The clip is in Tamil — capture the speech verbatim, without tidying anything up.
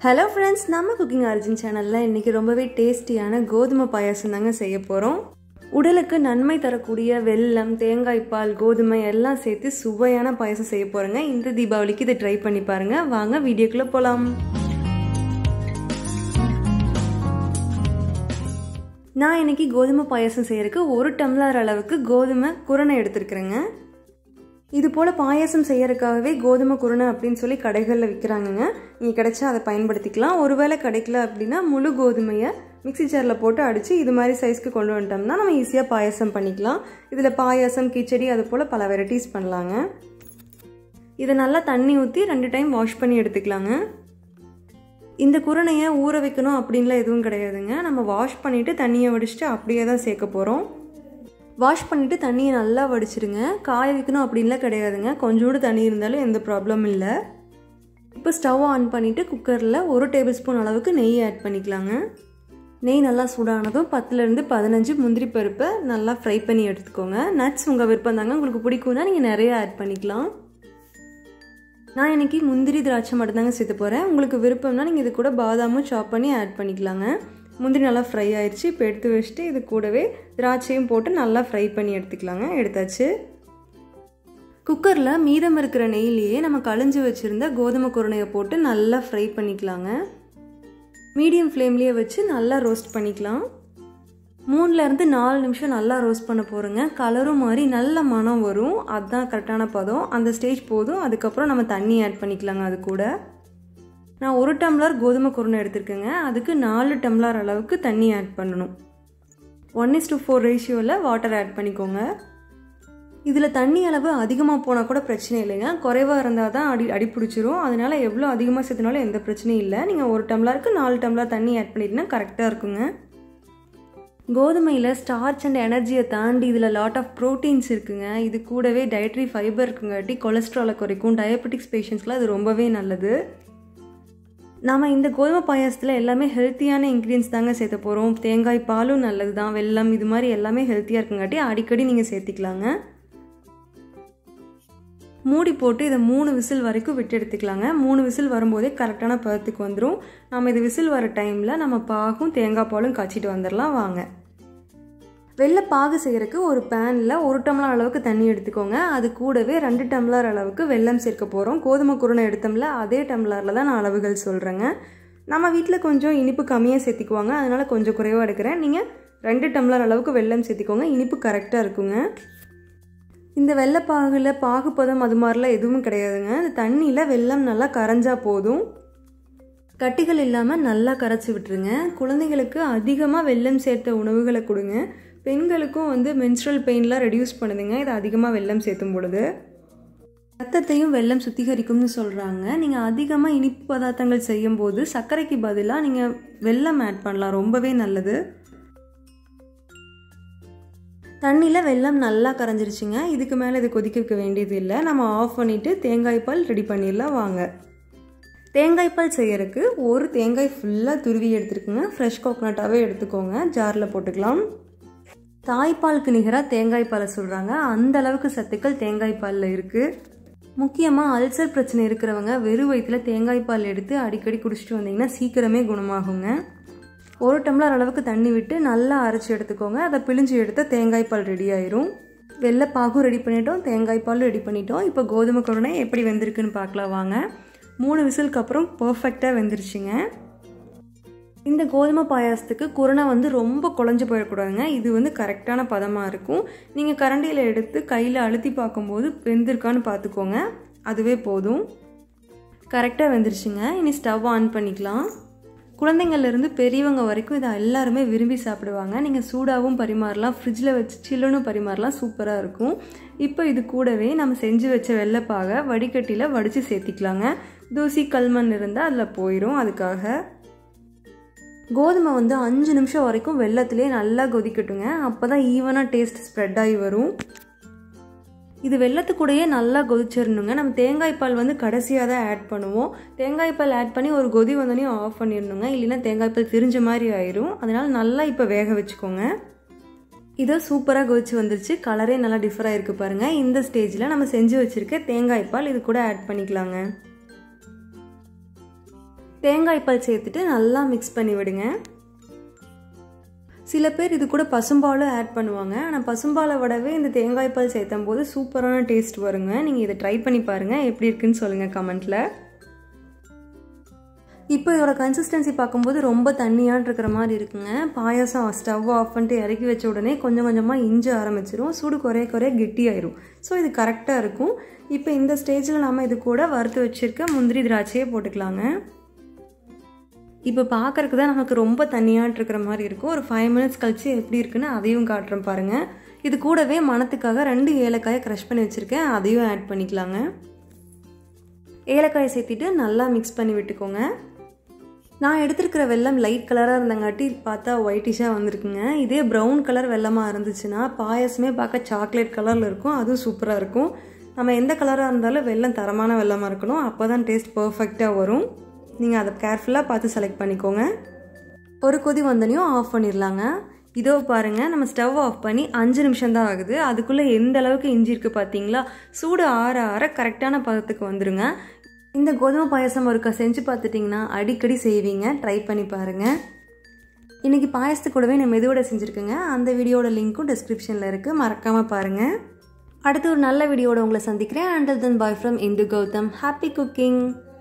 Hello friends, நம்ம குக்கிங் ஆரிஜின் சேனல்ல இன்னைக்கு ரொம்பவே டேஸ்டியான கோதுமை பாயாசம் தாங்க செய்ய போறோம். உடலுக்கு நன்மை தரக்கூடிய வெல்லம், தேங்காய் பால், கோதுமை எல்லாம் சேர்த்து சுவையான பாயாசம் செய்ய போறேங்க. இந்த தீபாவளிக்கு இதை ட்ரை பண்ணி பாருங்க. வாங்க வீடியோக்குள்ள போலாம். நான் இன்னைக்கு கோதுமை பாயாசம் செய்யறதுக்கு ஒரு டம்ளர் அளவுக்கு கோதுமை குரணை எடுத்துக்கிறேங்க. இது போல் பாயாசம் செய்யறதுக்காகவே கோதுமை குருணை அப்படின்னு சொல்லி கடைகளில் விற்கிறாங்கங்க. நீங்கள் கிடைச்சா அதை பயன்படுத்திக்கலாம். ஒருவேளை கிடைக்கல அப்படின்னா முழு கோதுமையை மிக்சி ஜாரில் போட்டு அடித்து இது மாதிரி சைஸ்க்கு கொண்டு வந்துட்டோம்னா நம்ம ஈஸியாக பாயாசம் பண்ணிக்கலாம். இதில் பாயாசம், கிச்சடி அது போல் பல வெரைட்டிஸ் பண்ணலாங்க. இதை நல்லா தண்ணி ஊற்றி ரெண்டு டைம் வாஷ் பண்ணி எடுத்துக்கலாங்க. இந்த குருணையை ஊற வைக்கணும் அப்படின்லாம் எதுவும் கிடையாதுங்க. நம்ம வாஷ் பண்ணிவிட்டு தண்ணியை வடிச்சிட்டு அப்படியே தான் சேர்க்க போகிறோம். வாஷ் பண்ணிவிட்டு தண்ணியை நல்லா வடிச்சிடுங்க. காய வைக்கணும் அப்படின்லாம் கிடையாதுங்க. கொஞ்சோடு தண்ணி இருந்தாலும் எந்த ப்ராப்ளமும் இல்லை. இப்போ ஸ்டவ் ஆன் பண்ணிவிட்டு குக்கரில் ஒரு டேபிள் ஸ்பூன் அளவுக்கு நெய் ஆட் பண்ணிக்கலாங்க. நெய் நல்லா சூடானதும் பத்துலேருந்து பதினஞ்சு முந்திரி பருப்பை நல்லா ஃப்ரை பண்ணி எடுத்துக்கோங்க. நட்ஸ் உங்கள் விருப்பம் தாங்க. உங்களுக்கு பிடிக்கும்னா நீங்கள் நிறைய ஆட் பண்ணிக்கலாம். நான் இன்றைக்கி முந்திரி திராட்சை மட்டும்தாங்க சேர்த்து போகிறேன். உங்களுக்கு விருப்பம்னா நீங்கள் இது கூட பாதாமும் சாப் பண்ணி ஆட் பண்ணிக்கலாங்க. முந்திரி நல்லா ஃப்ரை ஆயிடுச்சு. இப்போ எடுத்து வச்சுட்டு இது கூடவே திராட்சையும் போட்டு நல்லா ஃப்ரை பண்ணி எடுத்துக்கலாங்க. எடுத்தாச்சு. குக்கரில் மீதம் இருக்கிற நெய்லேயே நம்ம கழிஞ்சு வச்சுருந்த கோதுமை குருணையை போட்டு நல்லா ஃப்ரை பண்ணிக்கலாங்க. மீடியம் ஃப்ளேம்லேயே வச்சு நல்லா ரோஸ்ட் பண்ணிக்கலாம். மூணுலேருந்து நாலு நிமிஷம் நல்லா ரோஸ்ட் பண்ண போகிறோங்க. கலரும் மாதிரி நல்ல மனம் வரும். அதுதான் கரெக்டான பதம். அந்த ஸ்டேஜ் போதும். அதுக்கப்புறம் நம்ம தண்ணி ஆட் பண்ணிக்கலாங்க. அது கூட நான் ஒரு டம்ளர் கோதுமை குருணை எடுத்துருக்கேங்க. அதுக்கு நாலு டம்ளர் அளவுக்கு தண்ணி ஆட் பண்ணணும். ஒன் இஸ் டு ஃபோர் ரேஷியோவில் வாட்டர் ஆட் பண்ணிக்கோங்க. இதில் தண்ணி அளவு அதிகமாக போனால் கூட பிரச்சனை இல்லைங்க. குறைவாக இருந்தால் தான் அடி அடி பிடிச்சிரும். அதனால் எவ்வளோ அதிகமாக சேர்த்துனாலும் எந்த பிரச்சனையும் இல்லை. நீங்கள் ஒரு டம்ளருக்கு நாலு டம்ளர் தண்ணி ஆட் பண்ணிட்டீங்கன்னா கரெக்டாக இருக்குங்க. கோதுமையில் ஸ்டார்ச் அண்ட் எனர்ஜியை தாண்டி இதில் லாட் ஆஃப் ப்ரோட்டீன்ஸ் இருக்குங்க. இது கூடவே டயட்ரி ஃபைபர் இருக்குங்காட்டி கொலஸ்ட்ராலை குறைக்கும். டயபெட்டிக்ஸ் பேஷண்ட்ஸ்லாம் அது ரொம்பவே நல்லது. நாம் இந்த கோதுமை பாயாசத்தில் எல்லாமே ஹெல்த்தியான இன்க்ரீடியன்ஸ் தாங்க சேர்த்த போகிறோம். தேங்காய் பாலும் நல்லது தான், வெல்லம், இது மாதிரி எல்லாமே ஹெல்த்தியாக இருக்குங்காட்டி அடிக்கடி நீங்கள் சேர்த்திக்கலாங்க. மூடி போட்டு இதை மூணு விசில் வரைக்கும் விட்டு எடுத்துக்கலாங்க. மூணு விசில் வரும்போதே கரெக்டான பதத்துக்கு வந்துடும். நம்ம இது விசில் வர டைமில் நம்ம பாகும் தேங்காய் பாலும் காய்ச்சிட்டு வந்துடலாம். வாங்க. வெள்ளை பாகு செய்கிறதுக்கு ஒரு பேனில் ஒரு டம்ளர் அளவுக்கு தண்ணி எடுத்துக்கோங்க. அது கூடவே ரெண்டு டம்ளர் அளவுக்கு வெல்லம் சேர்க்க போகிறோம். கோதுமை குருணை எடுத்தோம்ல அதே டம்ளரில் தான் நான் அளவுகள் சொல்கிறேங்க. நம்ம வீட்டில் கொஞ்சம் இனிப்பு கம்மியாக சேர்த்திக்குவாங்க. அதனால் கொஞ்சம் குறைவாக எடுக்கிறேன். நீங்கள் ரெண்டு டம்ளர் அளவுக்கு வெல்லம் சேர்த்திக்கோங்க. இனிப்பு கரெக்டாக இருக்குங்க. இந்த வெள்ளைப்பாகில் பாகுப்பதம் அது மாதிரிலாம் எதுவும் கிடையாதுங்க. இந்த தண்ணியில் வெல்லம் நல்லா கரைஞ்சா போதும். கட்டிகள் இல்லாமல் நல்லா கரைச்சி விட்டுருங்க. குழந்தைங்களுக்கு அதிகமாக வெல்லம் சேர்த்த உணவுகளை கொடுங்க. பெண்களுக்கும் வந்து மென்ஸ்ட்ரல் பெயின்லாம் ரெடியூஸ் பண்ணுதுங்க இது அதிகமாக வெல்லம் சேர்த்தும் பொழுது. ரத்தத்தையும் வெல்லம் சுத்திகரிக்கும்னு சொல்கிறாங்க. நீங்கள் அதிகமாக இனிப்பு பதார்த்தங்கள் செய்யும் போது சர்க்கரைக்கு பதிலாக நீங்கள் வெல்லம் ஆட் பண்ணலாம். ரொம்பவே நல்லது. தண்ணியில் வெல்லம் நல்லா கரைஞ்சிருச்சுங்க. இதுக்கு மேலே இது கொதிக்க வைக்க வேண்டியது இல்லை. நம்ம ஆஃப் பண்ணிவிட்டு தேங்காய் பால் ரெடி பண்ணிடலாம். வாங்க. தேங்காய் பால் செய்யறதுக்கு ஒரு தேங்காய் ஃபுல்லாக துருவி எடுத்துருக்குங்க. ஃப்ரெஷ் கோகோனட்டாகவே எடுத்துக்கோங்க. ஜாரில் போட்டுக்கலாம். தாய்ப்பாலுக்கு நிகராக தேங்காய் பாலை சொல்கிறாங்க. அந்த அளவுக்கு சத்துக்கள் தேங்காய் பாலில் இருக்குது. முக்கியமாக அல்சர் பிரச்சனை இருக்கிறவங்க வெறும் வயிற்றில் தேங்காய் பால் எடுத்து அடிக்கடி குடிச்சிட்டு வந்தீங்கன்னா சீக்கிரமே குணமாகுங்க. ஒரு டம்ளர் அளவுக்கு தண்ணி விட்டு நல்லா அரைச்சி எடுத்துக்கோங்க. அதை பிழிஞ்சு எடுத்த தேங்காய் பால் ரெடி ஆயிரும். வெள்ளைப்பாகும் ரெடி பண்ணிட்டோம், தேங்காய் பாலும் ரெடி பண்ணிட்டோம். இப்போ கோதுமை குருணை எப்படி வெந்திருக்குன்னு பார்க்கலாம். வாங்க. மூணு விசிலுக்கு அப்புறம் பர்ஃபெக்டாக வெந்துருச்சுங்க. இந்த கோதுமை பாயாசத்துக்கு குருணை வந்து ரொம்ப குழஞ்சி போயிடக்கூடாதுங்க. இது வந்து கரெக்டான பதமாக இருக்கும். நீங்கள் கரண்டியில் எடுத்து கையில் அழுத்தி பார்க்கும்போது வெந்திருக்கான்னு பார்த்துக்கோங்க. அதுவே போதும். கரெக்டாக வெந்துருச்சுங்க. இனி ஸ்டவ் ஆன் பண்ணிக்கலாம். குழந்தைங்கள்லேருந்து பெரியவங்க வரைக்கும் இதை எல்லாருமே விரும்பி சாப்பிடுவாங்க. நீங்கள் சூடாகவும் பரிமாறலாம், ஃப்ரிட்ஜில் வச்சு சில்லுன்னு பரிமாறலாம். சூப்பராக இருக்கும். இப்போ இது கூடவே நம்ம செஞ்சு வச்ச வெள்ளைப்பாகை வடிகட்டியில் வடித்து சேர்த்திக்கலாங்க. தூசி கல்மண் இருந்தால் அதில் போயிடும். அதுக்காக கோதுமை வந்து அஞ்சு நிமிஷம் வரைக்கும் வெள்ளத்திலே நல்லா கொதிக்கட்டுங்க. அப்போ தான் ஈவனாக டேஸ்ட் ஸ்ப்ரெட் ஆகி வரும். இது வெள்ளத்துக்கூடையே நல்லா கொதிச்சிடணுங்க. நம்ம தேங்காய் பால் வந்து கடைசியாக தான் ஆட் பண்ணுவோம். தேங்காய் பால் ஆட் பண்ணி ஒரு கொதி வந்தோடனே ஆஃப் பண்ணிடணுங்க. இல்லைன்னா தேங்காய் பால் திரிஞ்ச மாதிரி ஆயிரும். அதனால் நல்லா இப்போ வேக வச்சுக்கோங்க. இதோ சூப்பராக கொதிச்சு வந்துருச்சு. கலரே நல்லா டிஃபர் ஆகிருக்கு பாருங்கள். இந்த ஸ்டேஜில் நம்ம செஞ்சு வச்சுருக்க தேங்காய் பால் இது கூட ஆட் பண்ணிக்கலாங்க. தேங்காய் பால் சேர்த்துட்டு நல்லா மிக்ஸ் பண்ணி விடுங்க. சில பேர் இது கூட பசும்பாலும் ஆட் பண்ணுவாங்க. ஆனால் பசும்பாலை விடவே இந்த தேங்காய் பால் சேர்த்தும் போது சூப்பரான டேஸ்ட் வருங்க. நீங்கள் இதை ட்ரை பண்ணி பாருங்கள், எப்படி இருக்குன்னு சொல்லுங்கள் கமெண்ட்டில். இப்போ இதோட கன்சிஸ்டன்சி பார்க்கும்போது ரொம்ப தண்ணியான் இருக்கிற மாதிரி இருக்குங்க. பாயாசம் ஸ்டவ் ஆஃப் பண்ணிட்டு இறக்கி வச்ச உடனே கொஞ்சம் கொஞ்சமாக இஞ்சி ஆரம்பிச்சிடும். சூடு குறைய குறைய கெட்டியாயிரும். ஸோ இது கரெக்டாக இருக்கும். இப்போ இந்த ஸ்டேஜில் நம்ம இது கூட வறுத்து வச்சுருக்க முந்திரி திராட்சையே போட்டுக்கலாங்க. இப்போ பார்க்குறக்கு தான் நமக்கு ரொம்ப தண்ணியாட்டு இருக்கிற மாதிரி இருக்கும். ஒரு ஃபைவ் மினிட்ஸ் கழிச்சு எப்படி இருக்குன்னு அதையும் காட்டுறேன் பாருங்கள். இது கூடவே மணத்துக்காக ரெண்டு ஏலக்காயை க்ரஷ் பண்ணி வச்சுருக்கேன், அதையும் ஆட் பண்ணிக்கலாங்க. ஏலக்காயை சேர்த்திட்டு நல்லா மிக்ஸ் பண்ணி விட்டுக்கோங்க. நான் எடுத்துருக்கிற வெல்லம் லைட் கலராக இருந்தங்காட்டி பார்த்தா ஒயிட்டிஷாக வந்திருக்குங்க. இதே ப்ரௌன் கலர் வெல்லமாக இருந்துச்சுன்னா பாயசமே பார்க்க சாக்லேட் கலரில் இருக்கும், அதுவும் சூப்பராக இருக்கும். நம்ம எந்த கலராக இருந்தாலும் வெல்லம் தரமான வெல்லமாக இருக்கணும், அப்போ தான் டேஸ்ட் பர்ஃபெக்டாக வரும். நீங்கள் அதை கேர்ஃபுல்லாக பார்த்து செலக்ட் பண்ணிக்கோங்க. ஒரு கொதி வந்தனையும் ஆஃப் பண்ணிடலாங்க. இதோ பாருங்கள், நம்ம ஸ்டவ் ஆஃப் பண்ணி அஞ்சு நிமிஷம் தான் ஆகுது. அதுக்குள்ளே எந்த அளவுக்கு இஞ்சி இருக்குது பார்த்தீங்களா? சூடு ஆற ஆற கரெக்டான பதத்துக்கு வந்துடுங்க. இந்த கோதுமை பாயசம் ஒருக்கா செஞ்சு பார்த்துட்டிங்கன்னா அடிக்கடி செய்வீங்க, ட்ரை பண்ணி பாருங்கள். இன்றைக்கி பாயசத்து கூடவே நான் மெதுவோட செஞ்சுருக்கேங்க. அந்த வீடியோட லிங்க்கும் டிஸ்கிரிப்ஷனில் இருக்குது, மறக்காமல் பாருங்கள். அடுத்து ஒரு நல்ல வீடியோட உங்களை சந்திக்கிறேன். Until then, bye from Indu Gautam. Happy cooking!